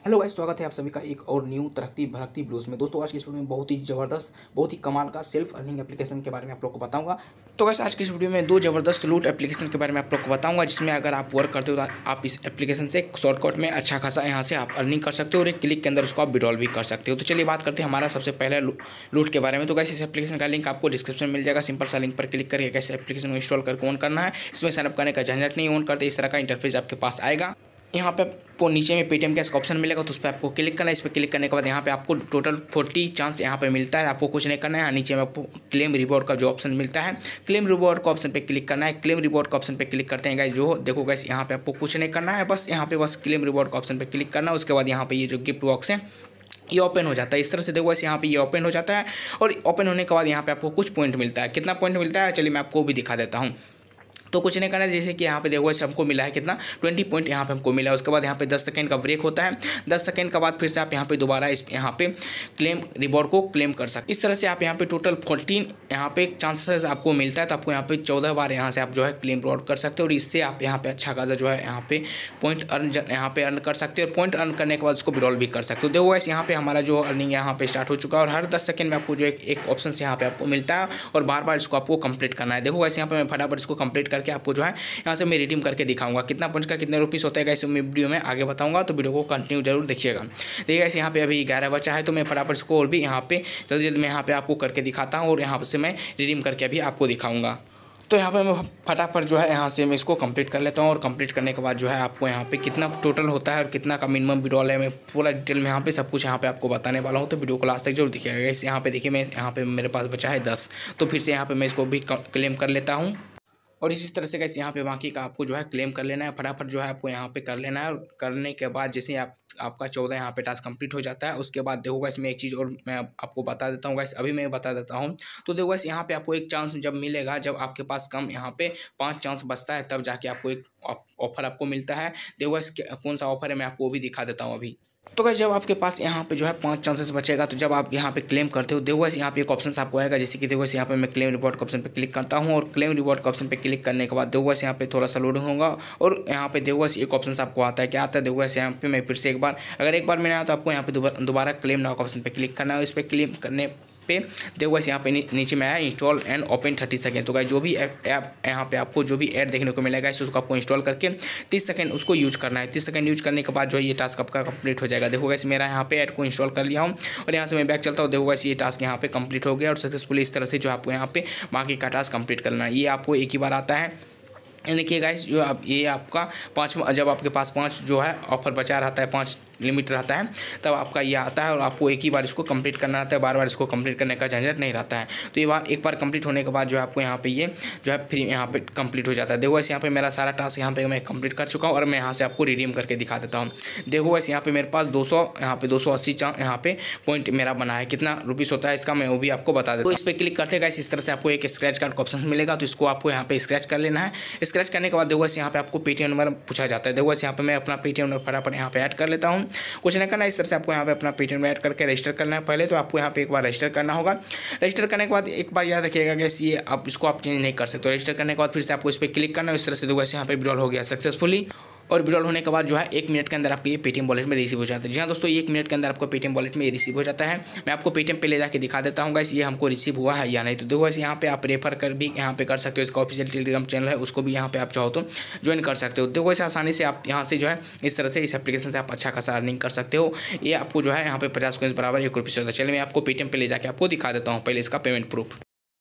Hello guys, स्वागत है आप सभी का एक और न्यू तरक्की भड़कती वीडियोस में। दोस्तों आज की इस वीडियो में बहुत ही ज़बरदस्त, बहुत ही कमाल का सेल्फ अर्निंग एप्लीकेशन के बारे में आप लोग को बताऊंगा। तो गाइस आज की इस वीडियो में दो ज़बरदस्त लूट एप्लीकेशन के बारे में आप लोग को बताऊंगा, जिसमें अगर आप वर्क करते हो तो आप इस एप्लीकेशन से शॉर्टकट में अच्छा खासा यहाँ से आप अर्निंग कर सकते हो और एक क्लिक के अंदर उसको आप विड्रॉल भी कर सकते हो। तो चलिए बात करते हैं हमारा सबसे पहले लूट के बारे में। तो गाइस इस एप्लीकेशन का लिंक आपको डिस्क्रिप्शन में मिल जाएगा। सिंपल सा लिंक पर क्लिक करके कैसे एप्लीकेशन को इंस्टॉल करके ऑन करना है। इसमें साइनअप करने का झंझट नहीं, ऑन करते इस तरह का इंटरफेस आपके पास आएगा। यहाँ पे आपको नीचे में पेटीएम कैश का ऑप्शन मिलेगा, तो उस पर आपको क्लिक करना है। इस पर क्लिक करने के बाद यहाँ पे आपको टोटल 40 चांस यहाँ पे मिलता है। आपको कुछ नहीं करना है। नीचे में आपको क्लेम रिवॉर्ड का जो ऑप्शन मिलता है, क्लेम रिवॉर्ड का ऑप्शन पे क्लिक करना है। क्लेम रिवॉर्ड का ऑप्शन पे क्लिक करते हैं गाइस, जो देखो गाइस यहाँ पे आपको कुछ नहीं करना है, बस यहाँ पे बस क्लेम रिवॉर्ड का ऑप्शन पे क्लिक करना है। उसके बाद यहाँ पे ये जो गिफ्ट बॉक्स है ये ओपन हो जाता है। इस तरह से देखो यहाँ पे ये ओपन हो जाता है और ओपन होने के बाद यहाँ पे आपको कुछ पॉइंट मिलता है। कितना पॉइंट मिलता है चलिए मैं आपको भी दिखा देता हूँ। तो कुछ नहीं करना है, जैसे कि यहाँ पे देखो हमको मिला है कितना 20 पॉइंट यहाँ पे हमको मिला है। उसके बाद यहाँ पे 10 सेकंड का ब्रेक होता है। 10 सेकंड के बाद फिर से आप यहाँ पे दोबारा इस यहाँ पे क्लेम रिवॉर्ड को क्लेम कर सकते। इस तरह से आप यहाँ पे टोटल 14 यहाँ पे चांसेस आपको मिलता है। तो आपको यहाँ पे 14 बार यहाँ से आप जो है क्लेम रिवॉर्ड कर सकते हो और इससे आप यहाँ पे अच्छा खासा जो है यहाँ पे पॉइंट अर्न कर सकते हो और पॉइंट अर्न करने के बाद उसको विड्रॉल भी कर सकते हो। देखो वैसे यहाँ पे हमारा जो अर्निंग यहाँ पे स्टार्ट हो चुका है और हर 10 सेकंड में आपको जो एक ऑप्शन यहाँ पे आपको मिलता है और बार बार इसको आपको कंप्लीट करना है। देखो वैसे यहाँ पे मैं फटाफट इसको कंप्लीट करके आपको जो है यहाँ से मैं रिडीम करके दिखाऊंगा कितना पॉइंट का कितने रुपीस होता है गाइस। मैं वीडियो में आगे बताऊंगा, तो वीडियो को कंटिन्यू जरूर देखिएगा। देखिए गाइस यहाँ पे अभी 11 बचा है, तो मैं फटाफट इसको और भी यहाँ पे जल्दी जल्दी मैं यहाँ पे आपको करके दिखाता हूँ और यहाँ से मैं रिडीम करके अभी आपको दिखाऊंगा। तो यहाँ पे मैं फटाफट जो है यहाँ से मैं इसको कंप्लीट कर लेता हूँ और कंप्लीट करने के बाद जो है आपको यहाँ पे कितना टोटल होता है और कितना का मिनिमम विड्रॉल है, मैं पूरा डिटेल में यहाँ पे सब कुछ यहाँ पे आपको बताने वाला हूँ। तो वीडियो को लास्ट तक जरूर दिखिएगा। इस यहाँ पे देखिए मैं यहाँ पे मेरे पास बचा है 10, तो फिर से यहाँ पे मैं इसको भी क्लेम कर लेता हूँ और इसी तरह से गाइस यहाँ पे बाकी का आपको जो है क्लेम कर लेना है। फटाफट जो है आपको यहाँ पे कर लेना है और करने के बाद जैसे आपका 14 यहाँ पे टास्क कंप्लीट हो जाता है, उसके बाद देखो गाइस मैं एक चीज़ और मैं आपको बता देता हूँ गाइस, अभी मैं बता देता हूँ। तो देखो गाइस यहाँ पे आपको एक चांस जब मिलेगा, जब आपके पास कम यहाँ पे 5 चांस बचता है, तब जाके आपको एक ऑफर आपको मिलता है। देखो गाइस कौन सा ऑफर है मैं आपको वो भी दिखा देता हूँ अभी। तो गाइस जब आपके पास यहाँ पे जो है 5 चांसेस बचेगा, तो जब आप यहाँ पे क्लेम करते हो देखो गाइस यहाँ पे एक ऑप्शन आपको आएगा, जैसे कि देखो गाइस यहाँ पे मैं क्लेम रिवॉर्ड के ऑप्शन पे क्लिक करता हूँ और क्लेम रिवॉर्ड के ऑप्शन पे क्लिक करने के बाद देखो गाइस यहाँ पे थोड़ा सा लोडिंग होगा और यहाँ पे देखो गाइस एक ऑप्शन आपको आता है। क्या आता है देखो गाइस यहाँ पे मैं फिर से एक बार, अगर एक बार मैंने आया तो आपको यहाँ पे दोबारा क्लेम नाउ के ऑप्शन पे क्लिक करना है। इस पर क्लेम करने पे देखो गाइस यहाँ पे नीचे में आया इंस्टॉल एंड ओपन 30 सेकंड। तो गाइस जो भी ऐप यहाँ पे आपको जो भी ऐड देखने को मिलेगा उसको आपको इंस्टॉल करके 30 सेकंड उसको यूज करना है। 30 सेकंड यूज करने के बाद जो है ये टास्क आपका कंप्लीट हो जाएगा। देखो गाइस मेरा यहाँ पे ऐड को इंस्टॉल कर लिया हूँ और यहाँ से मैं बैक चलता हूँ। देखो गाइस ये टास्क यहाँ पे कंप्लीट हो गया और सक्सेसफुली इस तरह से जो आपको यहाँ पे बाकी का टास्क कंप्लीट करना है। ये आपको एक ही बार आता है। देखिए गाइस जो आप ये आपका 5, जब आपके पास 5 जो है ऑफर बचा रहता है, 5 लिमिट रहता है, तब आपका ये आता है और आपको एक ही बार इसको कंप्लीट करना रहता है। बार बार इसको कंप्लीट करने का झंझट नहीं रहता है। तो ये एक बार कंप्लीट होने के बाद जो है आपको यहाँ पे ये जो है फ्री यहाँ पे कंप्लीट हो जाता है। देखो वैसे यहाँ पे मेरा सारा टास्क यहाँ पे मैं कंप्लीट कर चुका हूँ और मैं यहाँ से आपको रिडीम करके दिखा देता हूँ। देखो वैसे यहाँ पे मेरे पास 200 यहाँ पे 280 यहाँ पे पॉइंट मेरा बना है। कितना रुपीस होता है इसका मैं वो भी आपको बता देता हूँ। तो इस पर क्लिक करते गाइस इस तरह से आपको एक स्क्रैच कार्ड का ऑप्शन मिलेगा, तो इसको आपको यहाँ पे स्क्रैच कर लेना है। स्क्रैच करने के बाद देखो यहाँ पे आपको पेटीएम नंबर पूछा जाता है। देखो यहाँ पे मैं अपना पेटीएम नंबर फटाफट यहाँ पे ऐड कर लेता हूँ। कुछ नहीं करना, इस तरह से आपको यहाँ पे अपना पेटीएम ऐड करके रजिस्टर करना है। पहले तो आपको यहाँ पे एक बार रजिस्टर करना होगा। रजिस्टर करने के बाद एक बार याद रखिएगा कि ये आप इसको आप चेंज नहीं कर सकते। रजिस्टर करने के बाद फिर से आपको इस पर क्लिक करना है। इस तरह से देखो यहाँ पे विड्रॉल हो गया सक्सेसफुली और विड्रॉल होने के बाद जो है 1 मिनट के अंदर आपके ये पेटीएम वॉलेट में रिसीव हो जाता है। जी हाँ दोस्तों, 1 मिनट के अंदर आपको पेटीएम वॉलेट में ये रिसीव हो जाता है। मैं आपको पेटीएम पे ले जाके दिखा देता हूँ गाइस ये हमको रिसीव हुआ है या नहीं। तो देखो गाइस यहाँ पे आप रेफर कर भी यहाँ पे कर सकते हो। इसका ऑफिशियल टेलीग्राम चैनल है, उसको भी यहाँ पे आप चाहो तो ज्वाइन कर सकते हो। देखो गाइस आसानी से आप यहाँ से जो है इस तरह से इस एप्लीकेशन से आप अच्छा खासा अर्निंग कर सकते हो। ये आपको जो है यहाँ पे 50 कॉइंस बराबर 1 रुपये होता है। चलिए मैं आपको पेटीएम पे ले जाके आपको दिखा देता हूँ पहले इसका पेमेंट प्रूफ।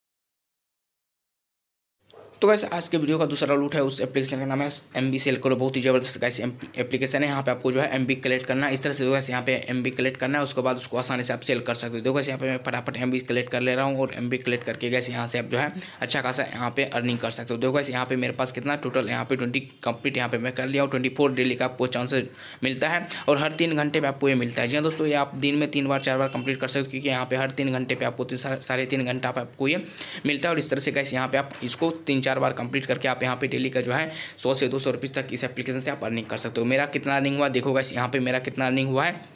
तो वैसे आज के वीडियो का दूसरा लूट है, उस एप्लीकेशन का नाम है MB सेल करो। बहुत ही ज़बरदस्त गाइस एप्लीकेशन है। यहाँ पे आपको जो है MB कलेक्ट करना है। इस तरह से देखो यहाँ पे MB कलेक्ट करना है, उसके बाद उसको आसानी से आप सेल कर सकते हो। देखो यहाँ पे मैं फटाफट MB कलेक्ट कर ले रहा हूँ और MB कलेक्ट करके गैस यहाँ से आप जो है अच्छा खासा यहाँ पे अर्निंग कर सकते हो। देखो यहाँ पे मेरे पास कितना टोटल यहाँ पे 20 कंप्लीट यहाँ पे मैं कर लिया हूँ। 24 डेली का आपको चांसेस मिलता है और हर 3 घंटे पर आपको ये मिलता है। जी हाँ दोस्तों, ये आप दिन में 3 बार 4 बार कंप्लीट कर सकते हो, क्योंकि यहाँ पे हर 3 घंटे पर आपको 3.5 घंटा पर आपको ये मिलता है। और इस तरह से गैस यहाँ पे आप इसको 3-4 बार कंप्लीट करके आप यहाँ पे डेली का जो है 100 से 200 रुपये तक इस एप्लीकेशन से आप अर्निंग कर सकते हो। मेरा कितना अर्निंग हुआ देखो गाइस, यहाँ पे मेरा कितना अर्निंग हुआ है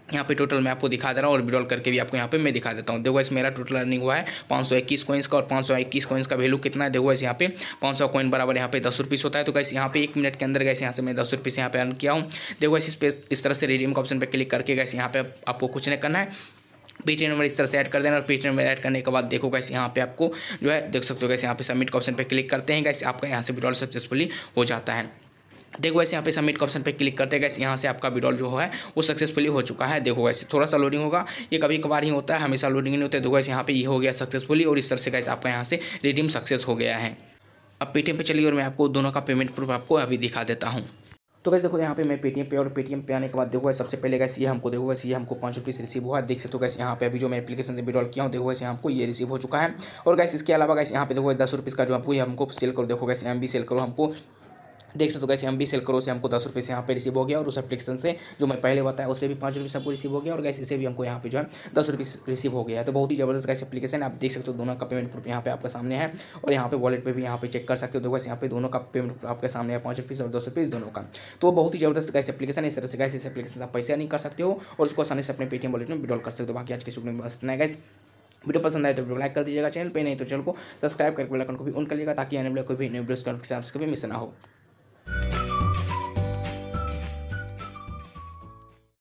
यहाँ पे टोटल मैं आपको दिखा दे रहा हूँ और विड्रॉल करके भी आपको यहाँ पे मैं दिखा देता हूँ। देखो गाइस मेरा टोटल अर्निंग हुआ है 521 कॉइन्स का, और 521 कॉइन्स का वैल्यू कितना है देखो गाइस यहाँ पे 500 कॉइन बराबर यहाँ पे 10 रुपीस होता है। तो गाइस यहाँ पे 1 मिनट के अंदर गाइस यहाँ से मैं 10 रुपीस यहाँ पे अर्न किया हूँ। देखो गाइस इस पे इस तरह से रिडीम का ऑप्शन पे क्लिक करके गाइस यहाँ पे आपको कुछ नहीं करना है, पेटीएम नंबर इस तरह से ऐड कर देना, और पेटीएम नंबर ऐड करने के बाद देखो गाइस यहाँ पे आपको जो है देख सकते हो गाइस यहाँ पे सबमिट का ऑप्शन पे क्लिक करते हैं गाइस, आपका यहाँ से विड्रॉल सक्सेसफुली हो जाता है। देखो वैसे यहाँ पे सबमिट का ऑप्शन पे क्लिक करते हैं गाइस, यहाँ से आपका विड्रॉल जो है वो सक्सेसफुली हो चुका है। देखो वैसे थोड़ा सा लोडिंग होगा, ये कभी कभार ही होता है, हमेशा लोडिंग नहीं होता है। देखो वैसे यहाँ पे ये हो गया सक्सेसफुली, और इस तरह से गाइस आपका यहाँ से रिडीम सक्सेस हो गया है। अब पेटीएम पे चलिए और मैं आपको दोनों का पेमेंट प्रूफ आपको अभी दिखा देता हूँ। तो गाइस देखो यहाँ पे मैं पेटीएम पे, और पेटीएम पे आने के बाद देखो गाइस सबसे पहले गाइस ये हमको देखो गाइस ये हमको 5 रुपये रिसीव हुआ है। देख सकते हो गाइस यहाँ पे अभी जो मैं एप्लीकेशन से विड्रॉल किया हूँ देखो गाइस हमको ये रिसीव हो चुका है। और गाइस इसके अलावा गाइस यहाँ पे देखो 10 रुपये का जो आपको ये हमको सेल करो, देखो गाइस एम भी सेल करो हमको देख सकते हो गाइस एम भी सेल करो से हमको 10 रुपये से यहाँ पे रिसीव हो गया, और उस एप्लीकेशन से जो मैं पहले बताया उससे भी 5 रुपये सबको रिसीव हो गया, और गाइस इससे भी हमको यहाँ पे जो है 10 रुपये रिसीव हो गया है। तो बहुत ही जबरदस्त गाइस एप्लीकेशन है, आप देख सकते हो दोनों का पेमेंट प्रूफ यहाँ पे आपके सामने है, और यहाँ पे वॉलेट पे भी यहाँ पे चेक कर सकते हो। देखो गाइस यहाँ पे दोनों का पेमेंट प्रूफ आपके सामने है, 5 रुपये और 10 रुपये दोनों का। तो बहुत ही जबरदस्त गाइस एप्लीकेशन है। इस तरह से गाइस इस एप्लीकेशन से आप पैसे नहीं कर सकते हो, और उसको आसानी से अपने पेटीएम वॉलेट में विड्रॉल कर सकते हो। बाकी आज के वीडियो में बस इतना है गाइस। वीडियो पसंद आए तो वीडियो लाइक कर दीजिएगा, चैनल पे नहीं तो चैनल को सब्सक्राइब करके बेल आइकन को भी ऑन कर लीजिएगा, ताकि आने वाले कोई भी न्यू वीडियोस का आपसे कभी मिस ना हो।